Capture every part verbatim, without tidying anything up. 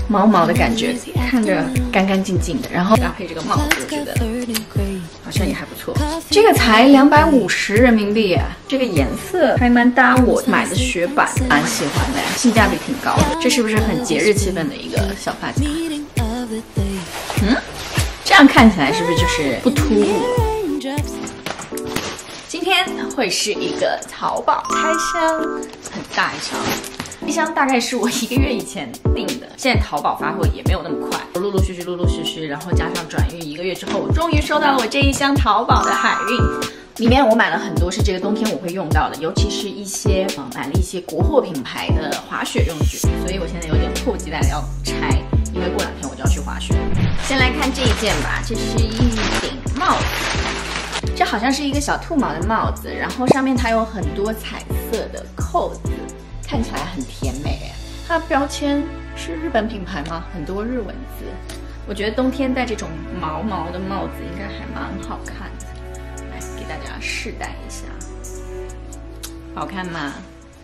毛毛的感觉，看着干干净净的，然后搭配这个帽子，我觉得好像也还不错。这个才两百五十人民币啊，这个颜色还蛮搭我买的雪板，蛮喜欢的，性价比挺高的。这是不是很节日气氛的一个小发夹？嗯，这样看起来是不是就是不突兀？今天会是一个淘宝开箱，很大一箱。一箱大概是我一个月以前订的，现在淘宝发货也没有那么快，陆陆续续、陆陆续续，然后加上转运，一个月之后，我终于收到了我这一箱淘宝的海运。里面我买了很多是这个冬天我会用到的，尤其是一些呃买了一些国货品牌的滑雪用具，所以我现在有点迫不及待的要拆，因为过两天我就要去滑雪。先来看这一件吧，这是一顶帽子，这好像是一个小兔毛的帽子，然后上面它有很多彩色的扣子。看起来很甜美哎，它的标签是日本品牌吗？很多日文字，我觉得冬天戴这种毛毛的帽子应该还蛮好看的。来给大家试戴一下，好看吗？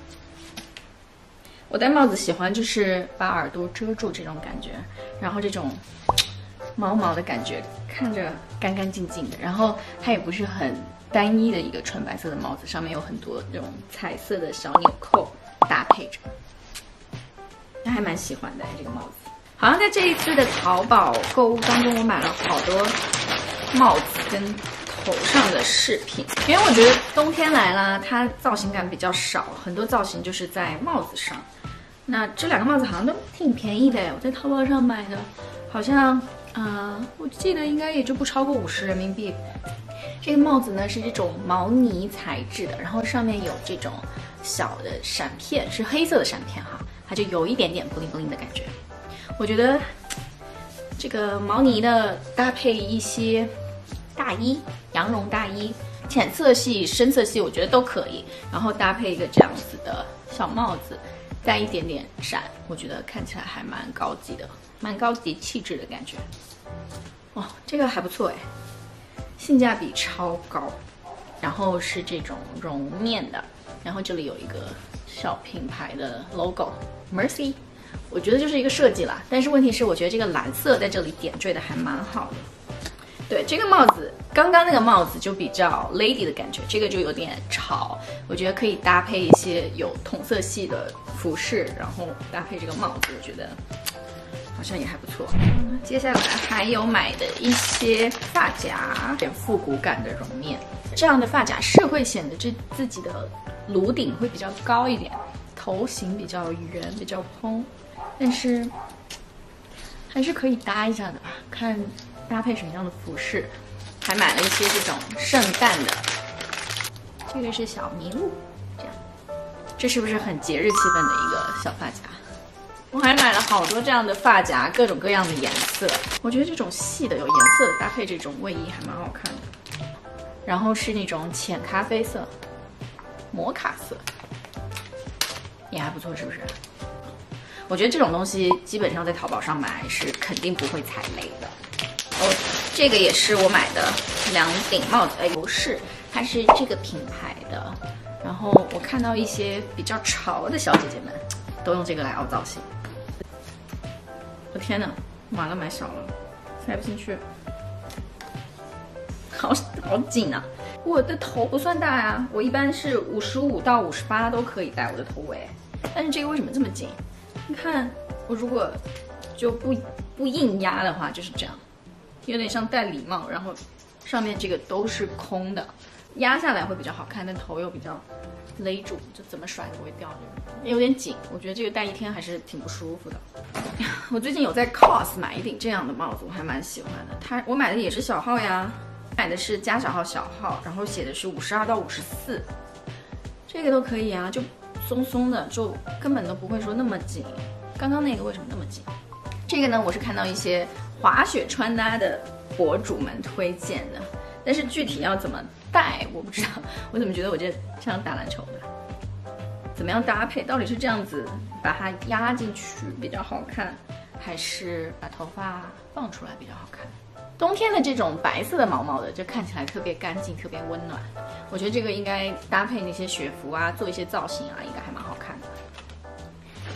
我戴帽子喜欢就是把耳朵遮住这种感觉，然后这种毛毛的感觉，看着干干净净的，然后它也不是很单一的一个纯白色的帽子，上面有很多这种彩色的小纽扣。搭配着，那还蛮喜欢的这个帽子。好像在这一次的淘宝购物当中，我买了好多帽子跟头上的饰品，因为我觉得冬天来啦，它造型感比较少，很多造型就是在帽子上。那这两个帽子好像都挺便宜的，我在淘宝上买的，好像呃，我记得应该也就不超过五十人民币。这个帽子呢是这种毛呢材质的，然后上面有这种小的闪片，是黑色的闪片哈，它就有一点点布灵布灵的感觉。我觉得这个毛呢的搭配一些大衣，羊绒大衣，浅色系、深色系我觉得都可以，然后搭配一个这样子的小帽子，带一点点闪，我觉得看起来还蛮高级的，蛮高级气质的感觉。哦，这个还不错哎。性价比超高，然后是这种绒面的，然后这里有一个小品牌的 logo Mercy， 我觉得就是一个设计啦。但是问题是，我觉得这个蓝色在这里点缀的还蛮好的。对，这个帽子，刚刚那个帽子就比较 lady 的感觉，这个就有点潮，我觉得可以搭配一些有同色系的服饰，然后搭配这个帽子，我觉得好像也还不错。接下来还有买的一些发夹，点复古感的绒面，这样的发夹是会显得这自己的颅顶会比较高一点，头型比较圆，比较蓬，但是还是可以搭一下的吧，看搭配什么样的服饰。还买了一些这种圣诞的，这个是小麋鹿，这样，这是不是很节日气氛的一个小发夹？我还买了好多这样的发夹，各种各样的颜色。我觉得这种细的有颜色的搭配这种卫衣还蛮好看的。然后是那种浅咖啡色、摩卡色，也还不错，是不是？我觉得这种东西基本上在淘宝上买是肯定不会踩雷的。哦，这个也是我买的两顶帽子，哎，不是，它是这个品牌的。然后我看到一些比较潮的小姐姐们都用这个来凹造型。我天哪，完了，买少了，塞不进去，好好紧啊！我的头不算大呀，我一般是五十五到五十八都可以戴我的头围，但是这个为什么这么紧？你看，我如果就不不硬压的话，就是这样，有点像戴礼帽，然后上面这个都是空的，压下来会比较好看，但头又比较勒住，就怎么甩都不会掉，有点紧。我觉得这个戴一天还是挺不舒服的。我最近有在 C O S 买一顶这样的帽子，我还蛮喜欢的。它我买的也是小号呀，买的是加小号小号，然后写的是五十二到五十四，这个都可以啊，就松松的，就根本都不会说那么紧。刚刚那个为什么那么紧？这个呢，我是看到一些滑雪穿搭的博主们推荐的，但是具体要怎么戴我不知道。我怎么觉得我这像打篮球的？怎么样搭配？到底是这样子把它压进去比较好看，还是把头发放出来比较好看？冬天的这种白色的毛毛的，就看起来特别干净，特别温暖。我觉得这个应该搭配那些雪服啊，做一些造型啊，应该还蛮好看的。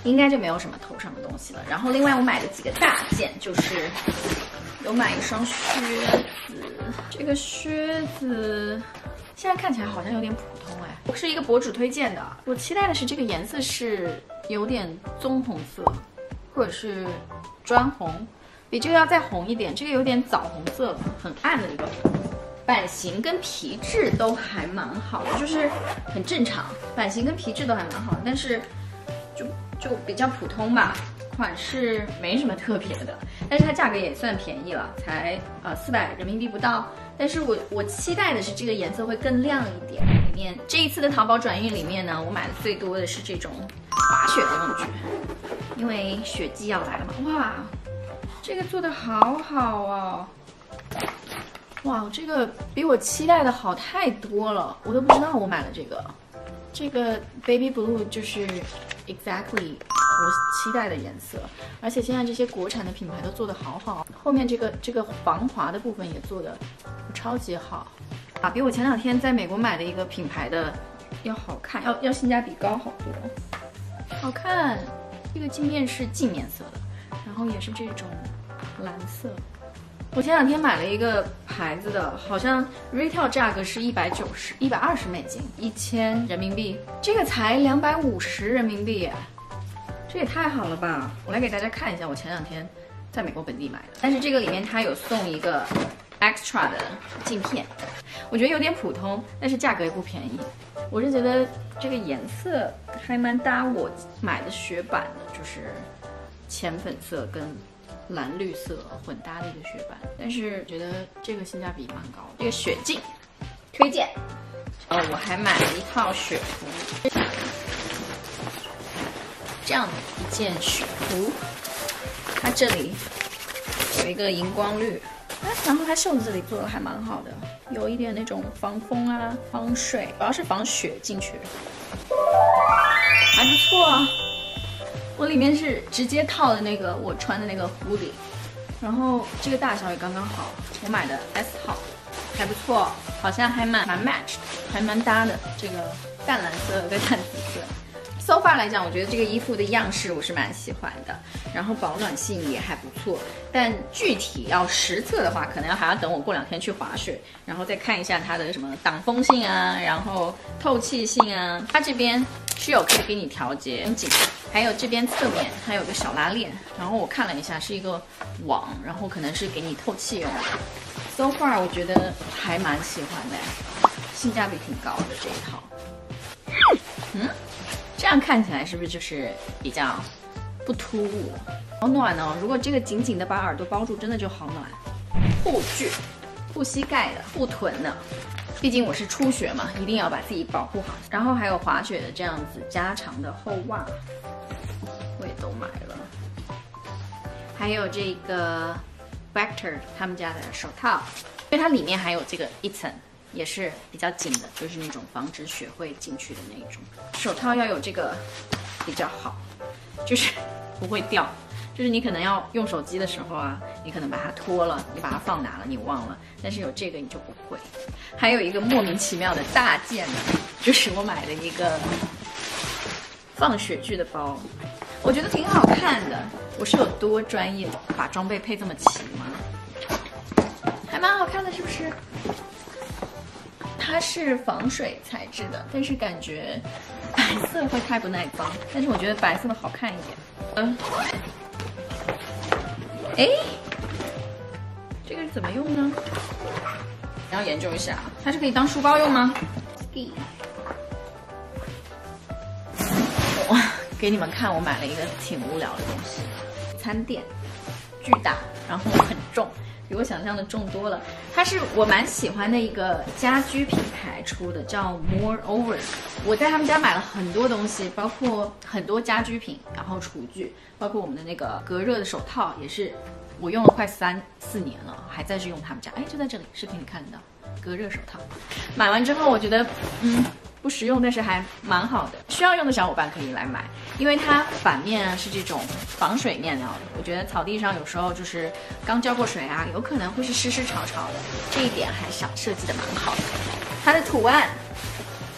应该就没有什么头上的东西了。然后另外我买的几个大件就是有买一双靴子，这个靴子现在看起来好像有点普通哎，我是一个博主推荐的，我期待的是这个颜色是有点棕红色，或者是砖红，比这个要再红一点，这个有点枣红色，很暗的一个。版型跟皮质都还蛮好的，就是很正常，版型跟皮质都还蛮好的，但是就就比较普通吧，款式没什么特别的，但是它价格也算便宜了，才呃四百人民币不到。但是我我期待的是这个颜色会更亮一点。里面这一次的淘宝转运里面呢，我买的最多的是这种滑雪的用具，因为雪季要来了嘛。哇，这个做的好好哦。哇，这个比我期待的好太多了，我都不知道我买了这个。这个 baby blue 就是 exactly 我期待的颜色，而且现在这些国产的品牌都做得好好，后面这个这个防滑的部分也做得超级好啊，比我前两天在美国买的一个品牌的要好看，要要性价比高好多。好看，这个镜面是镜面色的，然后也是这种蓝色。我前两天买了一个牌子的，好像 retail 价格是一百九十、一百二十美金，一千人民币，这个才两百五十人民币，这也太好了吧！我来给大家看一下，我前两天在美国本地买的，但是这个里面它有送一个 extra 的镜片，我觉得有点普通，但是价格也不便宜。我是觉得这个颜色还蛮搭我买的雪板的，就是浅粉色跟蓝绿色混搭的一个雪板，但是觉得这个性价比蛮高的。这个雪镜推荐。哦，我还买了一套雪服，这样的一件雪服，它这里有一个荧光绿，然后它袖子这里做的还蛮好的，有一点那种防风啊、防水，主要是防雪进去，还不错啊。我里面是直接套的那个我穿的那个狐狸，然后这个大小也刚刚好，我买的 S 号，还不错，好像还蛮蛮 match， 还蛮搭的，这个淡蓝色跟淡紫色。So far 来讲，我觉得这个衣服的样式我是蛮喜欢的，然后保暖性也还不错，但具体要实测的话，可能要还要等我过两天去滑雪，然后再看一下它的什么挡风性啊，然后透气性啊，它这边是有可以给你调节紧，还有这边侧面它有个小拉链，然后我看了一下是一个网，然后可能是给你透气用的。So far 我觉得还蛮喜欢的，性价比挺高的这一套。嗯。这样看起来是不是就是比较不突兀？好暖哦！如果这个紧紧的把耳朵包住，真的就好暖。护具，护膝盖的，护臀的。毕竟我是初学嘛，一定要把自己保护好。然后还有滑雪的这样子加长的厚袜，我也都买了。还有这个 Vector 他们家的手套，因为它里面还有这个一层。也是比较紧的，就是那种防止雪会进去的那种。手套要有这个比较好，就是不会掉。就是你可能要用手机的时候啊，你可能把它脱了，你把它放哪了，你忘了。但是有这个你就不会。还有一个莫名其妙的大件的，就是我买了一个放雪具的包，我觉得挺好看的。我是有多专业，把装备配这么齐吗？还蛮好看的，是不是？它是防水材质的，但是感觉白色会太不耐脏，但是我觉得白色的好看一点。嗯，哎，这个是怎么用呢？要研究一下，它是可以当书包用吗？我给你们看，我买了一个挺无聊的东西，餐垫，巨大，然后很重。比我想象的重多了，它是我蛮喜欢的一个家居品牌出的，叫 Moreover。我在他们家买了很多东西，包括很多家居品，然后厨具，包括我们的那个隔热的手套，也是我用了快三四年了，还在是用他们家。哎，就在这里，视频里看得到隔热手套。买完之后，我觉得嗯不实用，但是还蛮好的。需要用的小伙伴可以来买，因为它反面啊是这种防水面料的。我觉得草地上有时候就是刚浇过水啊，有可能会是湿湿潮潮的，这一点还想设计的蛮好的。它的图案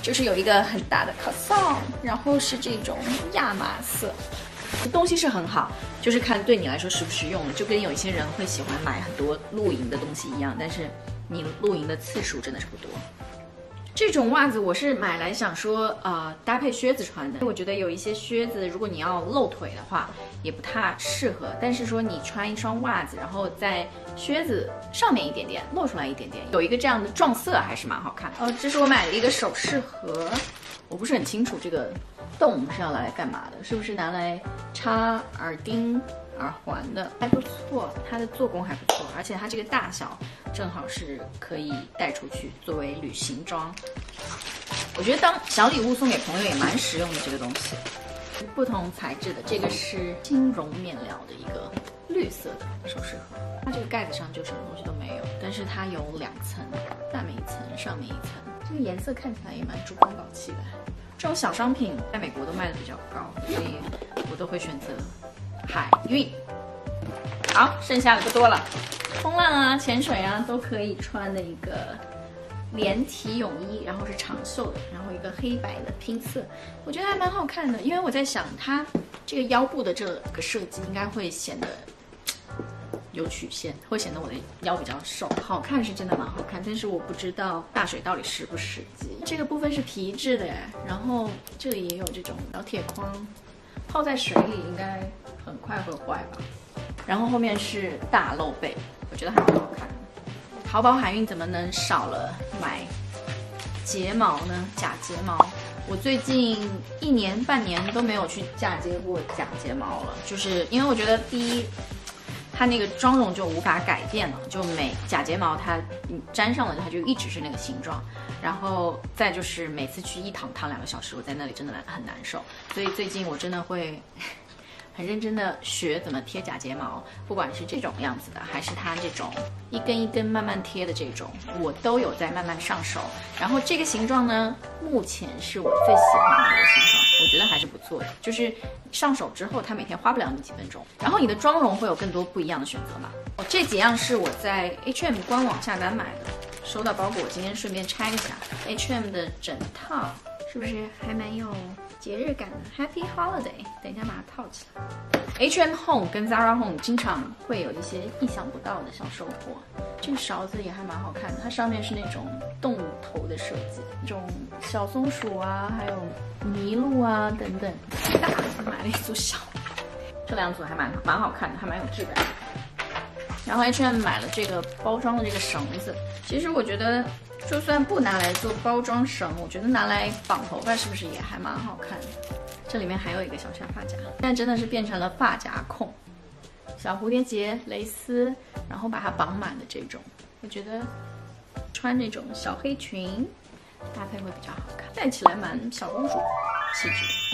就是有一个很大的 croissant， 然后是这种亚麻色，东西是很好，就是看对你来说实不实用了。就跟有一些人会喜欢买很多露营的东西一样，但是你露营的次数真的是不多。这种袜子我是买来想说，呃，搭配靴子穿的。我觉得有一些靴子，如果你要露腿的话，也不太适合。但是说你穿一双袜子，然后在靴子上面一点点露出来一点点，有一个这样的撞色还是蛮好看。哦，这是我买的一个首饰盒，我不是很清楚这个洞是要拿来干嘛的，是不是拿来插耳钉、耳环的？还不错，它的做工还不错，而且它这个大小正好是可以带出去作为旅行装。我觉得当小礼物送给朋友也蛮实用的这个东西。不同材质的，这个是轻绒面料的一个绿色的首饰盒，它这个盖子上就什么东西都没有，但是它有两层，下面一层，上面一层。这个颜色看起来也蛮珠光宝气的。这种小商品在美国都卖的比较高，所以我都会选择海运。好，剩下的不多了，冲浪啊、潜水啊都可以穿的一个连体泳衣，然后是长袖的，然后一个黑白的拼色，我觉得还蛮好看的。因为我在想，它这个腰部的这个设计应该会显得有曲线，会显得我的腰比较瘦。好看是真的蛮好看，但是我不知道大水到底实不实际。这个部分是皮质的，然后这里也有这种小铁框，泡在水里应该很快会坏吧。然后后面是大露背，我觉得还蛮好看的。淘宝海运怎么能少了买睫毛呢？假睫毛，我最近一年半年都没有去嫁接过假睫毛了，就是因为我觉得第一，它那个妆容就无法改变了，就每假睫毛它粘上了它就一直是那个形状，然后再就是每次去一躺躺两个小时，我在那里真的很难受，所以最近我真的会很认真的学怎么贴假睫毛，不管是这种样子的，还是它这种一根一根慢慢贴的这种，我都有在慢慢上手。然后这个形状呢，目前是我最喜欢的一个形状，我觉得还是不错的。就是上手之后，它每天花不了你几分钟，然后你的妆容会有更多不一样的选择嘛。哦，这几样是我在 H and M 官网下单买的，收到包裹，我今天顺便拆一下。H and M 的整套是不是还蛮有节日感的 ？Happy Holiday， 等一下把它套起来。H and M Home 跟 Zara Home 经常会有一些意想不到的小收获。这个勺子也还蛮好看的，它上面是那种动物头的设计，这种小松鼠啊，还有麋鹿啊等等。大买了一组小，这两组还蛮蛮好看的，还蛮有质感的。然后 H and M 买了这个包装的这个绳子，其实我觉得就算不拿来做包装绳，我觉得拿来绑头发是不是也还蛮好看的？这里面还有一个小下发夹，现在真的是变成了发夹控。小蝴蝶结、蕾丝，然后把它绑满的这种，我觉得穿这种小黑裙搭配会比较好看，戴起来蛮小公主气质的。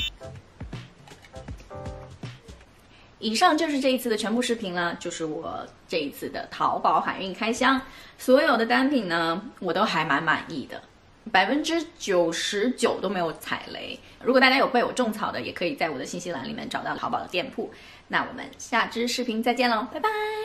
以上就是这一次的全部视频了，就是我这一次的淘宝海运开箱，所有的单品呢，我都还蛮满意的，百分之九十九都没有踩雷。如果大家有被我种草的，也可以在我的信息栏里面找到淘宝的店铺。那我们下支视频再见喽，拜拜。